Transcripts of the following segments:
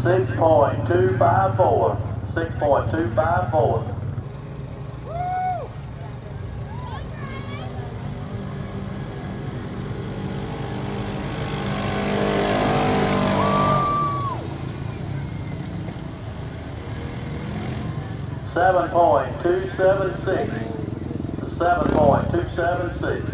6.254. 6.254. Seven point 276 to 7.276.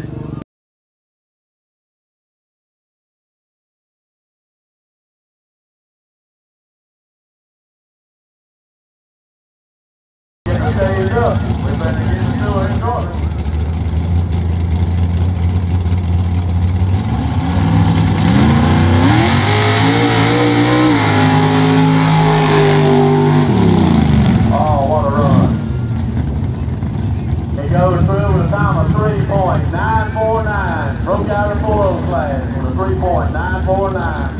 There you go. We better get into it shortly. Oh, what a run. He goes through with a time of 3.949. Broke out of the 4 class with a 3.949.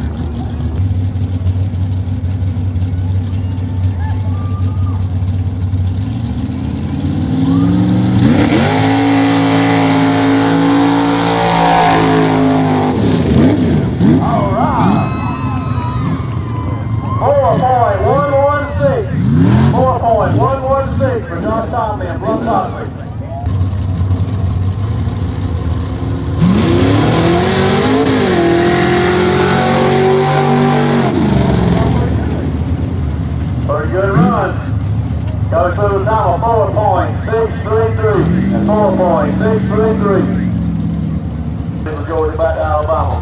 Goes through the time of 4.633 and 4.633. This is Georgia back to Alabama.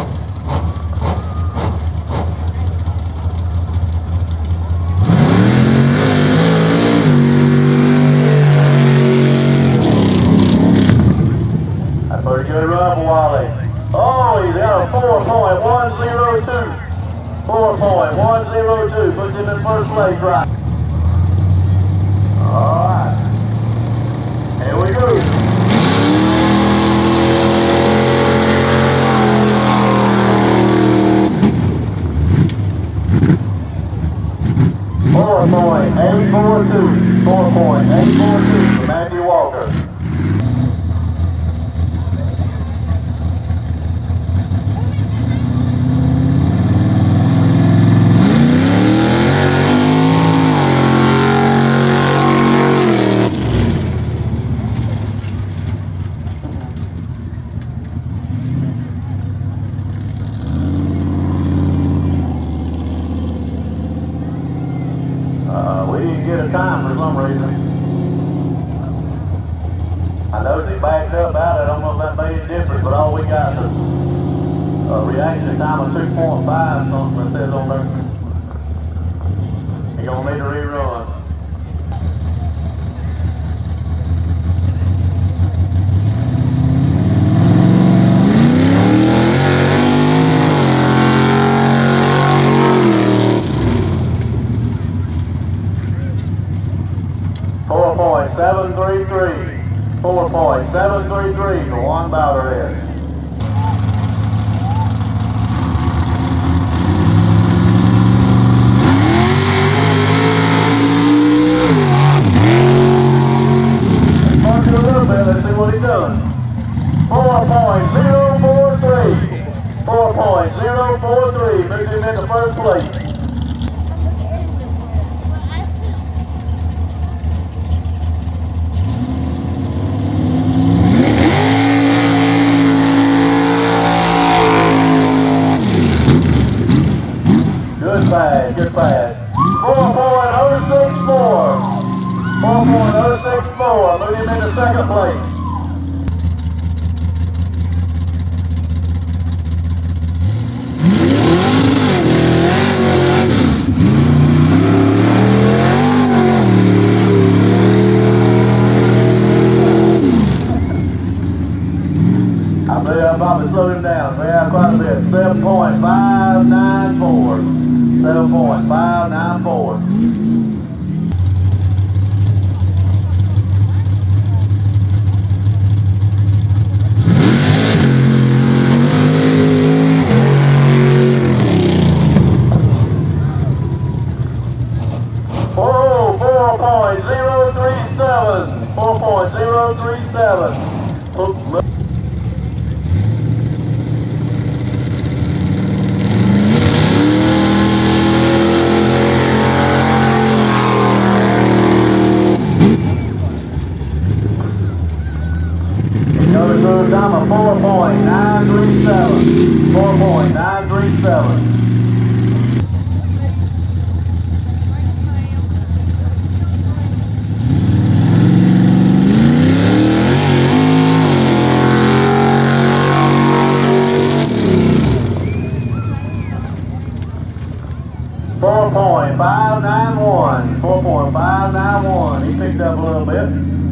That's a pretty good run for Wally. Oh, he's got a 4.102. 4.102 puts him in first place right. Alright, here we go. .842 for Matthew Walker. We didn't get a time for some reason. I noticed he backed up out it. I don't know if that made a difference, but all we got is a reaction time of 2.5 something that says on there. You're going to need to rerun. .733 for Juan Balderas. Mark it a little bit, let's see what he's doing. 4.043. 4.043, moved him into first place. Good pass. 4.064. 4.064. Move him into second place. I believe I'll probably slow him down. We have quite a bit. 7.594. 7.594. Oh, 4.037. 4.037. 4.937. 4.591. 4.591. He picked up a little bit.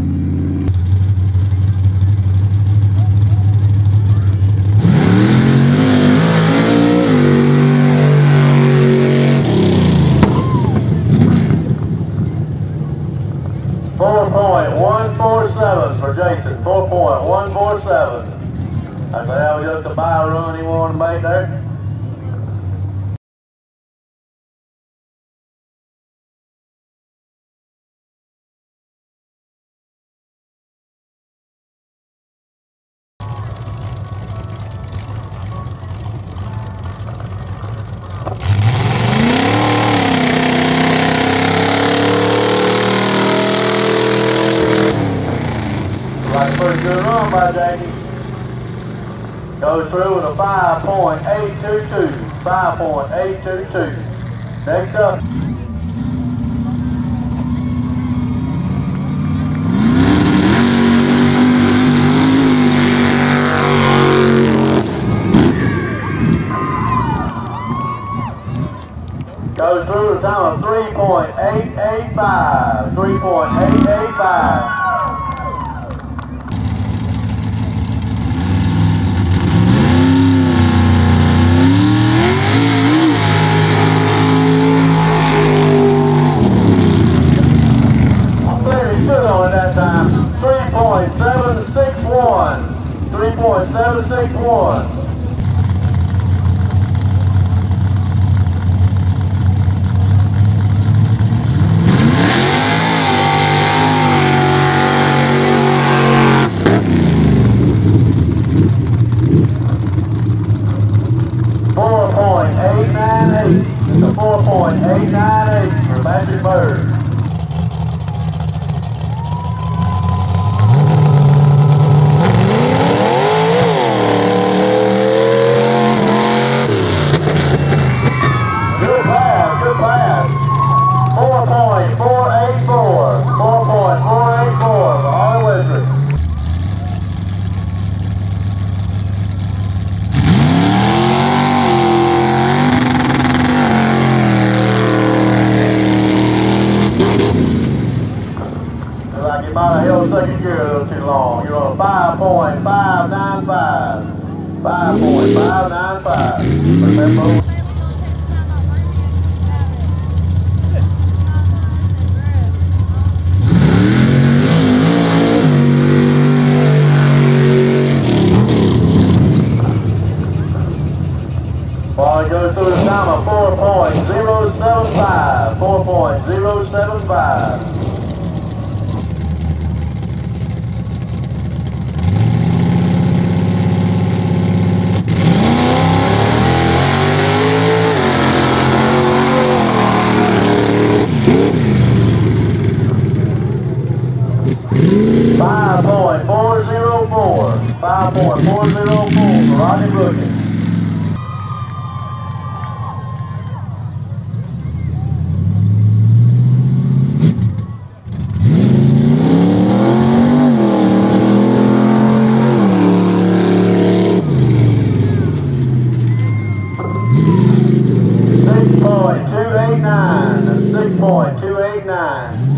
.147 for Jason. 4.147. I said that was just a buy run he wanted to make there. Like a pretty good run by Jackie. Goes through with a 5.822. 5.822. Next up. Goes through with a time of 3.885. 3.885. 3.761. 3.761. It's a 4.898 for Magic Bird. Good pass. 4.484. 4.484 for Harley Western. Like you might have held second gear a little too long. You're on a 5.595. 5.595. Remember? 4.075. 4.075. .404 for Rodney Brookins. .289.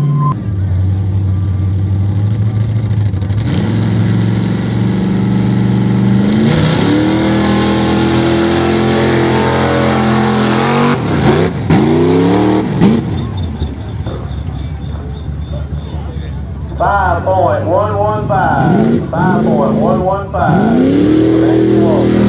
5.115. 5.115. Randy Walker.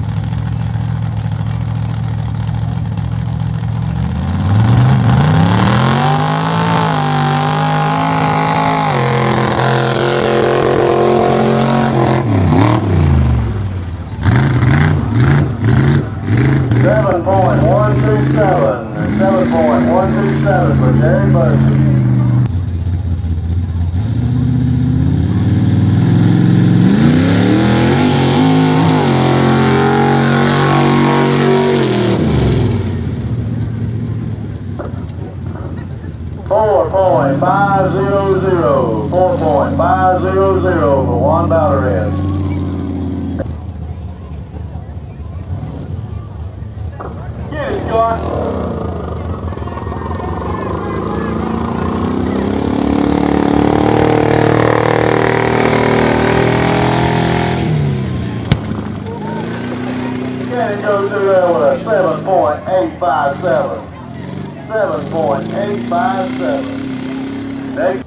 .7.127 for Jerry Bussey. 4.500. 4.500 for one battle red. Get it, Scott. Can it go through there with a 7.857? 7.857. Next.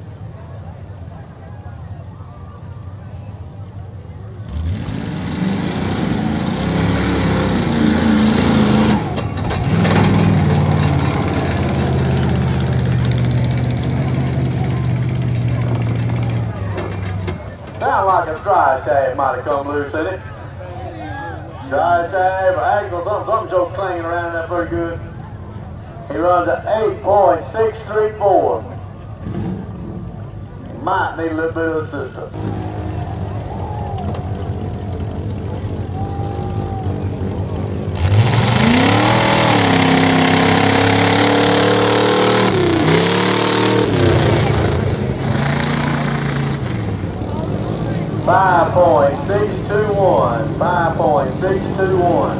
Sound like a dry shaft might have come loose in it. Dry shaft, axle, something so clinging around that pretty good. He runs at 8.634. Might need a little bit of assistance. .621. 5.621.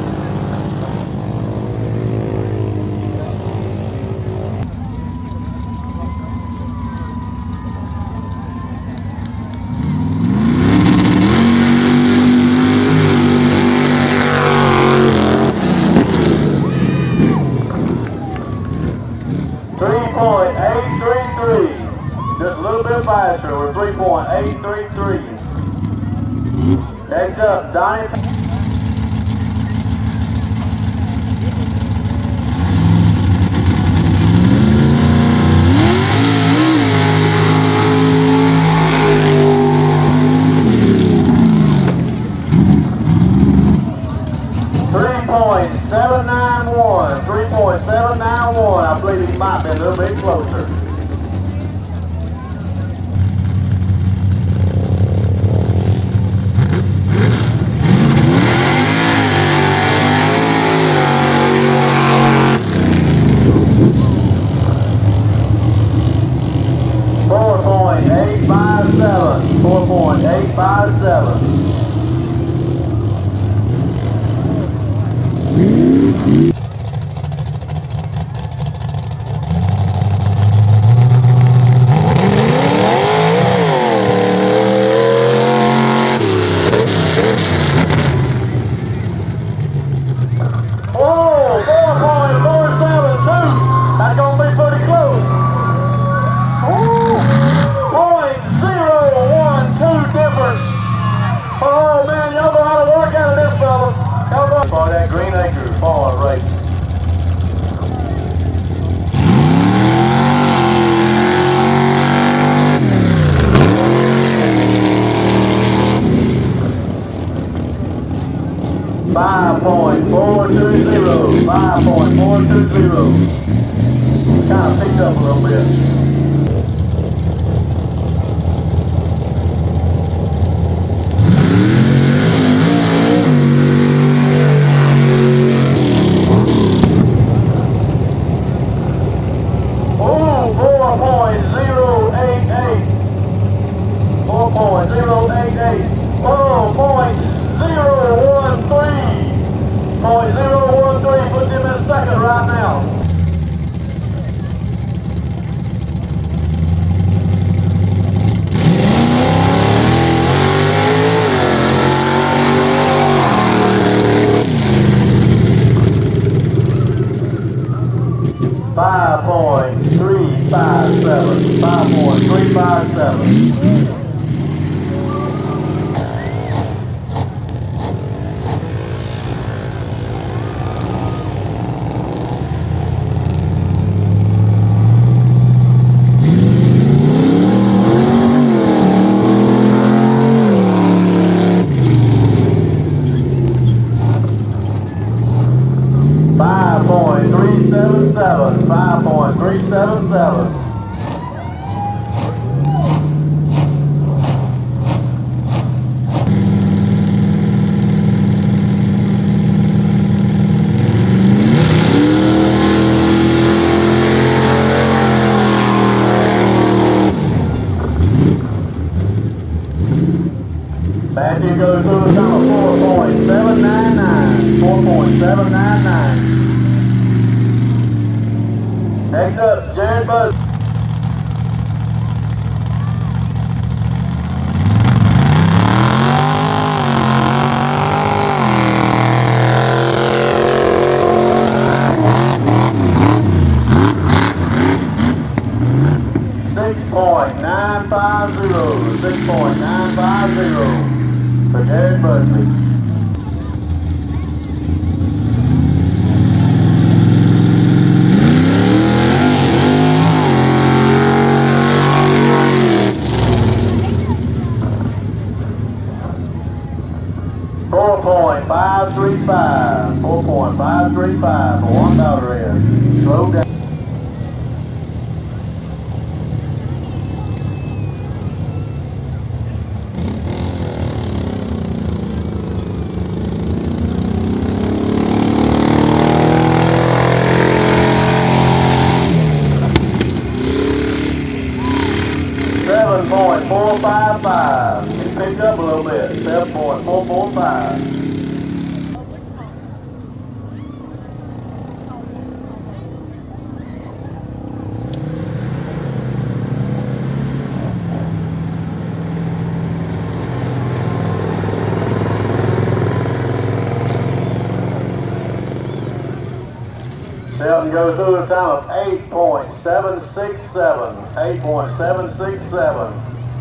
Just a little bit faster. We're 3.833. Next up, Donnie. 3.791. 3.791. I believe he might be a little bit closer. For that Green Acres fall race. .420. 5.420. Kind of picked up a little bit. Put them in second right now. .357. 5.357. .377. 7.799. Next up, Jared Buzz. 6.950 for Jared Busby. $4.535 for $1 in. Slow down. $7.455. He picked up a little bit. 7.445. Shelton goes through a time of 8.767. 8.767.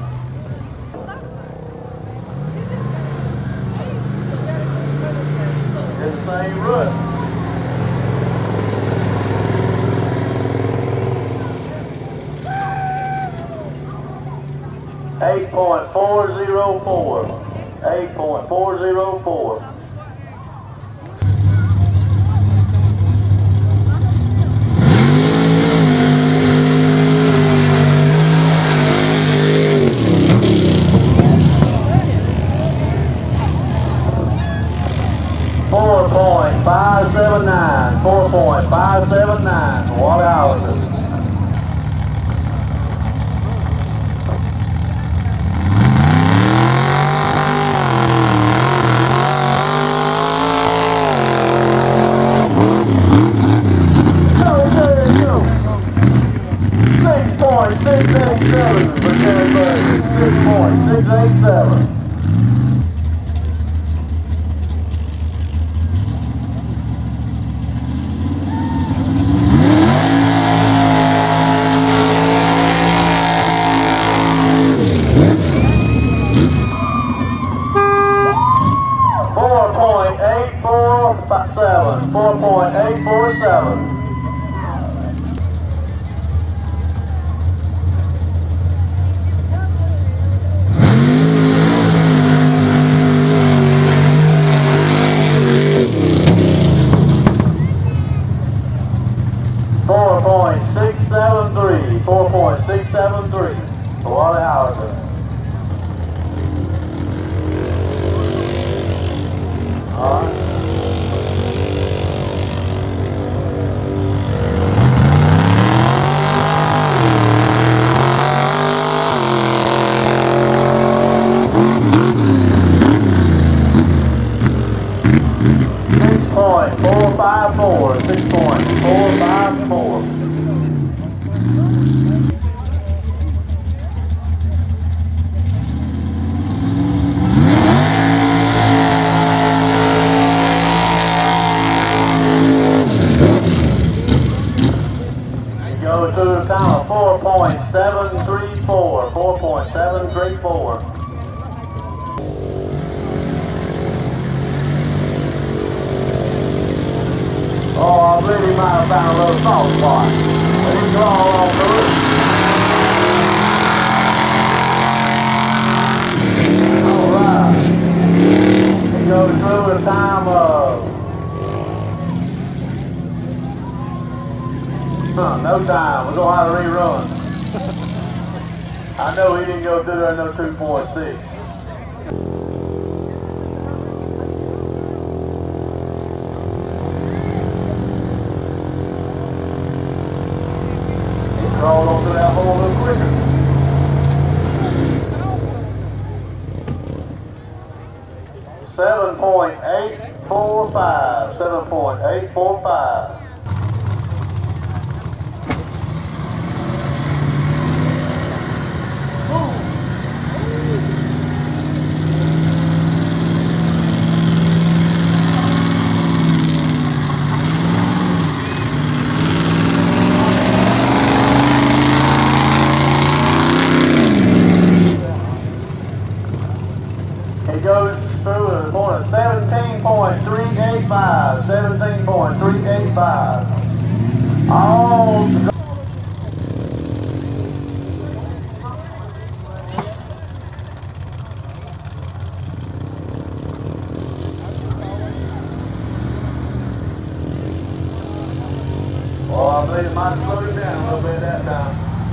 In the same route. $8.404. $8.404. $4.579 for Waterhouses. Go. 6.687 for Terry Burger. 6.687. $4.847. $4.673 for Waterhouses. All right. $6.454. Go to the time of 4.734. 4.734. Oh, I believe he might have found a little soft spot. But he's all on through it. Alright. He goes through the time of... no time. We're going to have to rerun. I know he didn't go through there no 2.6. Crawled on through that hole a little quicker. $7.845. 7.845. 7.845. It goes through a point of 17.385. 17.385. All well, I believe it might slow it down a little bit that time.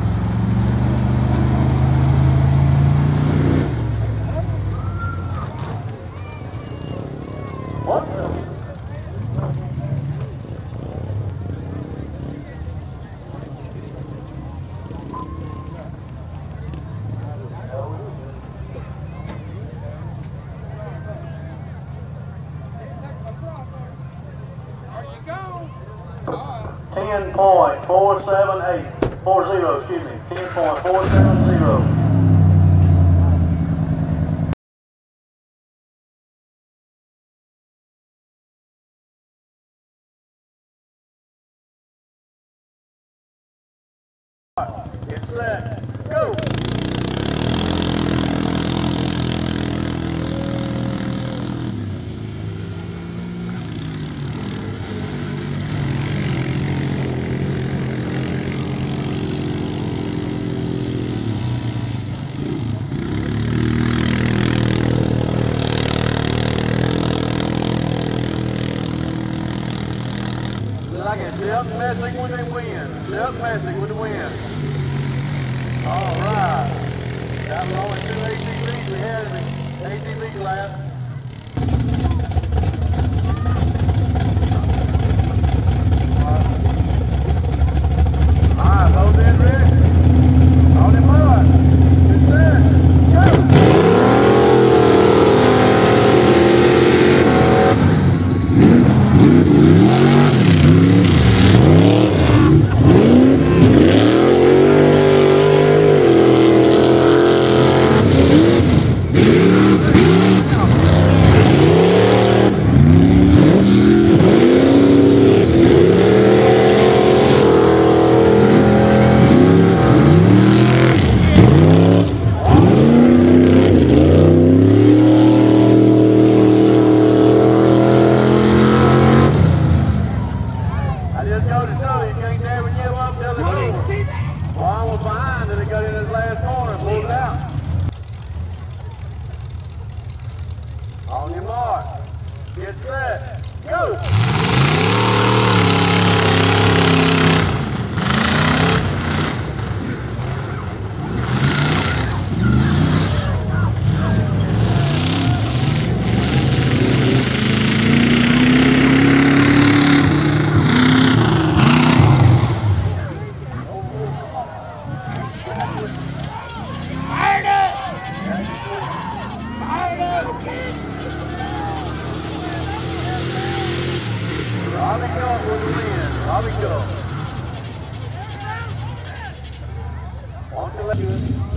What the? There you go. 10.478. 40, excuse me. 10.470. Get set, go! Like it's just messing with the wind. Just messing with the wind. All right. That was only 2 ATVs we had in the ATV class. All right, load in, ready? On it, boy. Get set. Go! On your mark, get set, go! Robbie go with the win. Robbie go. On to let you.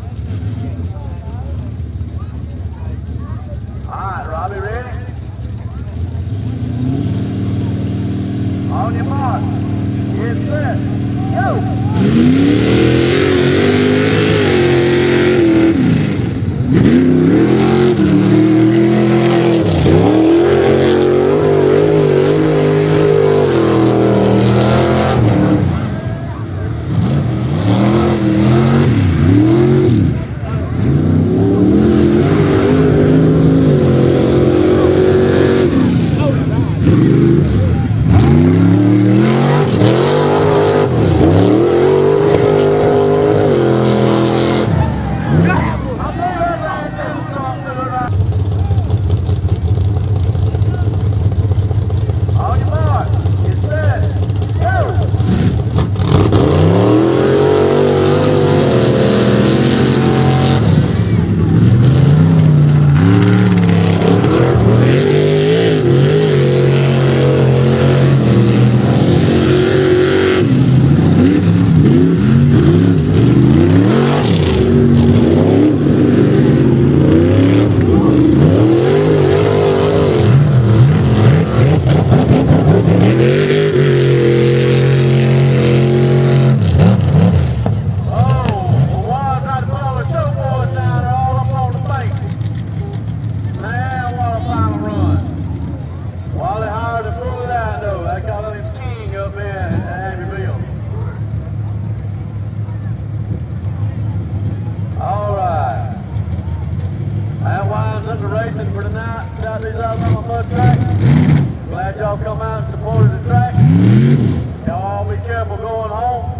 Alright, Robbie ready? On your mark. Get set. Go! people going home.